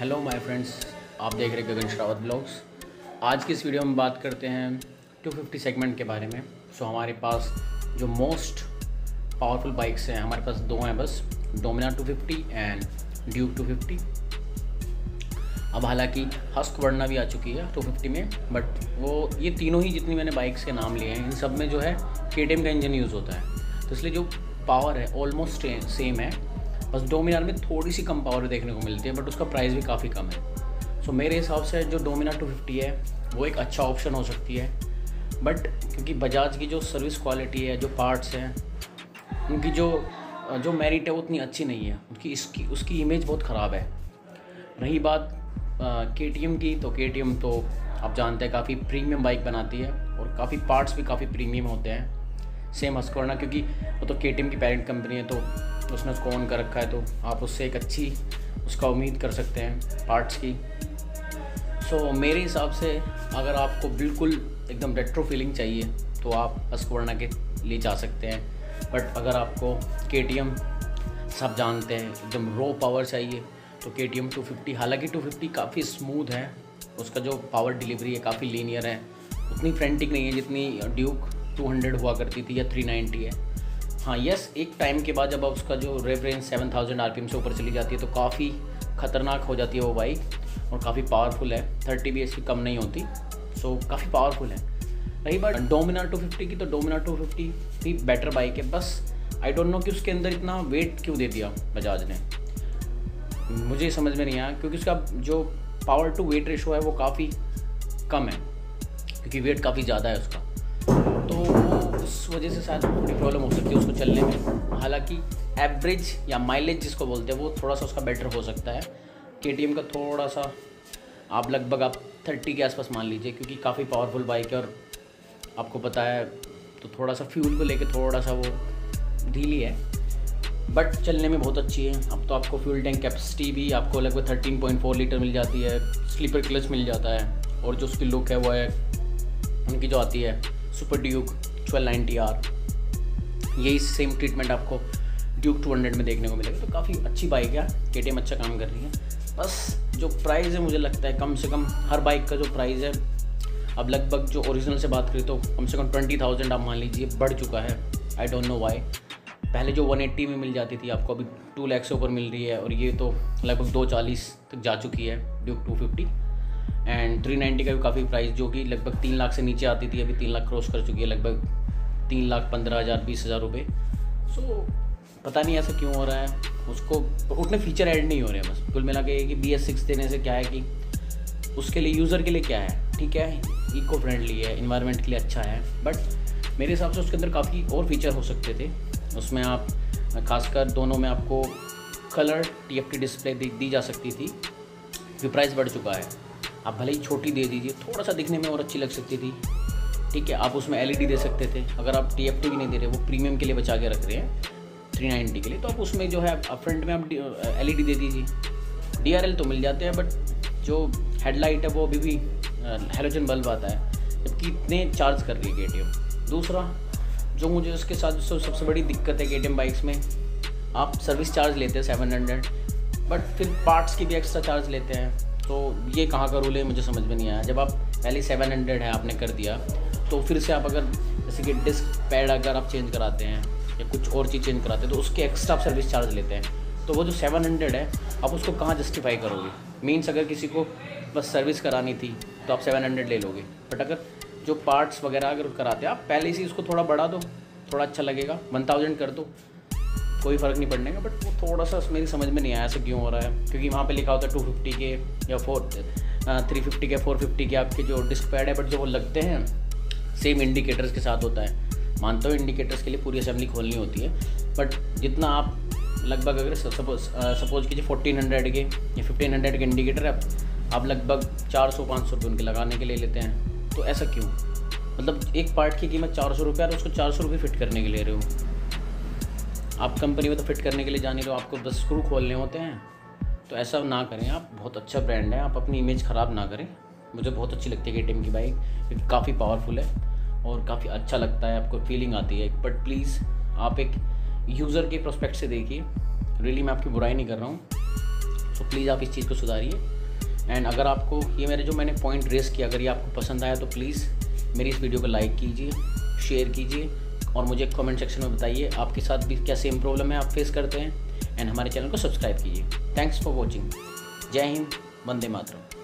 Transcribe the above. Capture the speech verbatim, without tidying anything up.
Hello my friends, आप देख रहे हैं गगन श्रावत ब्लॉग्स। आज की इस वीडियो में बात करते हैं टू फिफ्टी सेगमेंट के बारे में। सो हमारे पास जो मोस्ट पावरफुल बाइक्स हैं, हमारे पास दो हैं बस, Dominar two fifty and Duke two fifty. अब हालांकि हस्कवर्ना भी आ चुकी है टू फिफ्टी में, बट वो ये तीनों ही जितनी मैंने बाइक्स के नाम लिए हैं, इन सब में जो है के टी एम का इंजन यूज़ होता है, तो इसलिए जो पावर है ऑलमोस्ट सेम है। बस डोमिनार में थोड़ी सी कम पावर देखने को मिलती है, बट उसका प्राइस भी काफ़ी कम है। सो so, मेरे हिसाब से जो डोमिनार टू फिफ्टी है वो एक अच्छा ऑप्शन हो सकती है, बट क्योंकि बजाज की जो सर्विस क्वालिटी है, जो पार्ट्स हैं, उनकी जो जो मेरिट है वो उतनी अच्छी नहीं है, उनकी इसकी उसकी इमेज बहुत ख़राब है। रही बात के टी एम की, तो के टी एम तो आप जानते हैं काफ़ी प्रीमियम बाइक बनाती है और काफ़ी पार्ट्स भी काफ़ी प्रीमियम होते हैं। सेम हस्कवर्ना, क्योंकि वो तो के टी एम की पेरेंट कंपनी है, तो उसने उसको ऑन कर रखा है, तो आप उससे एक अच्छी उसका उम्मीद कर सकते हैं पार्ट्स की। सो so, मेरे हिसाब से अगर आपको बिल्कुल एकदम रेट्रो फीलिंग चाहिए तो आप हस्कवर्ना के लिए जा सकते हैं, बट अगर आपको के टी एम सब जानते हैं एकदम रो पावर चाहिए तो K T M two fifty, हालांकि टू फिफ्टी काफ़ी स्मूथ है, उसका जो पावर डिलीवरी है काफ़ी लीनियर है, उतनी फ्रेंटिक नहीं है जितनी ड्यूक टू हंड्रेड हुआ करती थी या थ्री नाइंटी है। हाँ यस, एक टाइम के बाद जब उसका जो rev range seven thousand R P M से ऊपर चली जाती है तो काफ़ी ख़तरनाक हो जाती है वो बाइक, और काफ़ी पावरफुल है, थर्टी बी एच की कम नहीं होती, सो काफ़ी पावरफुल है। रही बात डोमिनार टू फिफ्टी की, तो डोमिनार टू फिफ्टी भी बेटर बाइक है, बस आई डोंट नो कि उसके अंदर इतना वेट क्यों दे दिया बजाज ने, मुझे समझ में नहीं आया, क्योंकि उसका जो पावर टू वेट रेशो है वो काफ़ी कम है, क्योंकि वेट काफ़ी ज़्यादा है उसका, तो वो उस वजह से शायद थोड़ी प्रॉब्लम हो सकती है उसको चलने में। हालांकि एवरेज या माइलेज जिसको बोलते हैं वो थोड़ा सा उसका बेटर हो सकता है, के टी एम का थोड़ा सा आप लगभग आप थर्टी के आसपास मान लीजिए, क्योंकि काफ़ी पावरफुल बाइक है और आपको पता है तो थोड़ा सा फ्यूल को लेके थोड़ा सा वो ढीली है, बट चलने में बहुत अच्छी है। अब तो आपको फ्यूल टैंक कैपेसिटी भी आपको लगभग थर्टीन पॉइंट फोर लीटर मिल जाती है, स्लीपर क्लच मिल जाता है, और जो उसकी लुक है वो है उनकी जो आती है Super Duke twelve ninety R, यही सेम ट्रीटमेंट आपको ड्यूक टू हंड्रेड में देखने को मिलेगा, तो काफ़ी अच्छी बाइक है, के टी एम अच्छा काम कर रही है। बस जो प्राइस है मुझे लगता है कम से कम हर बाइक का जो प्राइस है अब लगभग जो ओरिजिनल से बात करें तो कम से कम ट्वेंटी थाउजेंड आप मान लीजिए बढ़ चुका है। आई डोंट नो वाई, पहले जो वन एट्टी में मिल जाती थी आपको अभी टू लाख से ऊपर मिल रही है, और ये तो लगभग दो चालीस तक जा चुकी है Duke two fifty. And three ninety का भी काफ़ी प्राइस, जो कि लगभग तीन लाख से नीचे आती थी, अभी तीन लाख क्रॉस कर चुकी है, लगभग तीन लाख पंद्रह हज़ार बीस हज़ार रुपये। सो पता नहीं ऐसा क्यों हो रहा है, उसको उतने फीचर ऐड नहीं हो रहे हैं। बस कुल मिला के कि बी एस सिक्स देने से क्या है कि उसके लिए यूज़र के लिए क्या है, ठीक है, इको फ्रेंडली है, इन्वायरमेंट के लिए अच्छा है, बट मेरे हिसाब से उसके अंदर काफ़ी और फीचर हो सकते थे। उसमें आप खासकर दोनों में आपको colour T F T display दी, दी जा सकती थी, जो प्राइस बढ़ चुका है। आप भले ही छोटी दे दीजिए, थोड़ा सा दिखने में और अच्छी लग सकती थी, ठीक है। आप उसमें एल ई डी दे सकते थे, अगर आप टी एफ टी भी नहीं दे रहे, वो प्रीमियम के लिए बचा के रख रहे हैं थ्री नाइंटी के लिए, तो आप उसमें जो है फ्रंट में आप एल ई डी दे दीजिए। डी आर एल तो मिल जाते हैं, बट जो हेडलाइट है वो अभी भी हेलोजन बल्ब आता है, जबकि इतने चार्ज कर रही है के टी एम। दूसरा जो मुझे उसके साथ जो सबसे बड़ी दिक्कत है के टी एम बाइक्स में, आप सर्विस चार्ज लेते हैं सेवन हंड्रेड, बट फिर पार्ट्स की भी एक्स्ट्रा चार्ज लेते हैं, तो ये कहाँ का रूल है मुझे समझ में नहीं आया। जब आप पहले सेवन हंड्रेड है आपने कर दिया, तो फिर से आप अगर जैसे कि डिस्क पैड अगर आप चेंज कराते हैं या कुछ और चीज़ चेंज कराते हैं तो उसके एक्स्ट्रा आप सर्विस चार्ज लेते हैं, तो वो जो सेवन हंड्रेड है आप उसको कहाँ जस्टिफाई करोगे। मीन्स अगर किसी को बस सर्विस करानी थी तो आप सेवन हंड्रेड ले लोगे, बट अगर जो पार्ट्स वगैरह अगर कराते हैं आप पहले से उसको थोड़ा बढ़ा दो, थोड़ा अच्छा लगेगा, वन थाउजेंड कर दो, कोई फ़र्क नहीं पड़ने का। बट वो थोड़ा सा मेरी समझ में नहीं आया ऐसा क्यों हो रहा है, क्योंकि वहाँ पे लिखा होता है टू फिफ्टी के या फोर थ्री फिफ्टी के फोर फिफ्टी के आपके जो डिस्क पैड है, बट जो वो लगते हैं सेम इंडिकेटर्स के साथ होता है। मानता हूँ इंडिकेटर्स के लिए पूरी असेंबली खोलनी होती है, बट जितना आप लगभग अगर सपोज सपोज कीजिए फोर्टीन हंड्रेड के या फिफ्टीन हंड्रेड के इंडिकेटर है, आप लगभग चार सौ पाँच सौ रुपये उनके लगाने के लिए लेते हैं, तो ऐसा क्यों? मतलब एक पार्ट की कीमत चार सौ रुपये और उसको चार सौ रुपये फिट करने के ले रहे हो आप। कंपनी में तो फिट करने के लिए जाने रहे हो, आपको बस स्क्रू खोलने होते हैं, तो ऐसा ना करें आप। बहुत अच्छा ब्रांड है, आप अपनी इमेज ख़राब ना करें। मुझे बहुत अच्छी लगती है के टी एम की बाइक, क्योंकि काफ़ी पावरफुल है और काफ़ी अच्छा लगता है, आपको फीलिंग आती है। बट प्लीज़ आप एक यूज़र के प्रोस्पेक्ट से देखिए, रियली मैं आपकी बुराई नहीं कर रहा हूँ। सो प्लीज़ आप इस चीज़ को सुधारिए। एंड अगर आपको ये मेरे जो मैंने पॉइंट रेस किया अगर ये आपको पसंद आया तो प्लीज़ मेरी इस वीडियो को लाइक कीजिए, शेयर कीजिए और मुझे कमेंट सेक्शन में बताइए आपके साथ भी क्या सेम प्रॉब्लम है आप फेस करते हैं। एंड हमारे चैनल को सब्सक्राइब कीजिए। Thanks for watching. जय हिंद, वंदे मातरम।